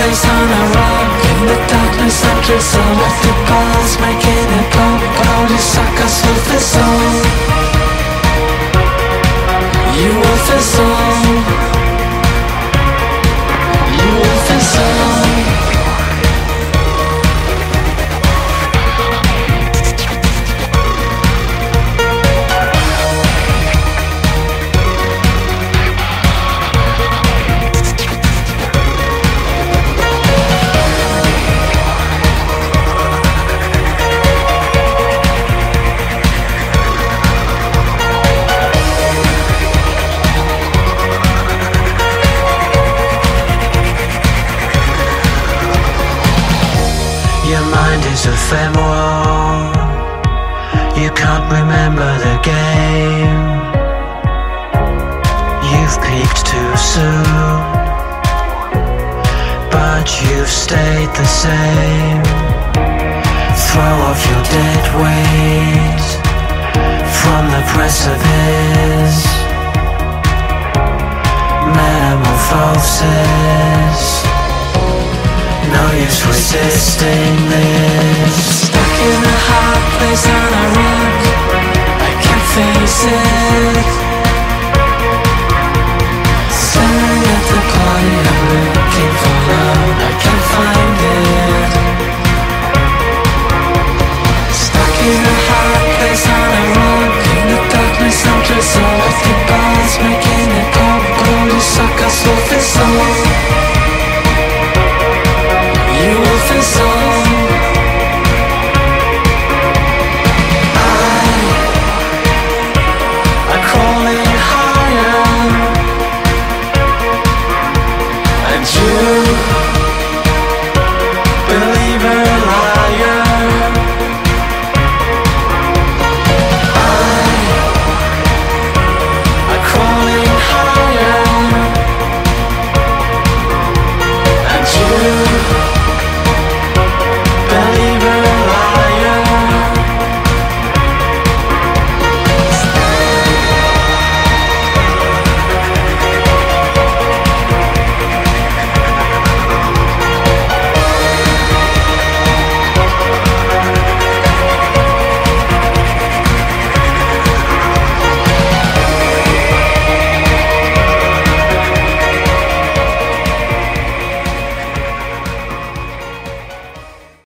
place on a rock. In the darkness I drift electric balls, making it pop. All you suckers will fizzle. You will fizzle. You will fizzle. Your mind is ephemeral. You can't remember the game. You've peaked too soon, but you've stayed the same. Throw off your dead weight from the precipice. Metamorphosis. No use resisting this. Stuck in a hard place on a rock, I can't face it.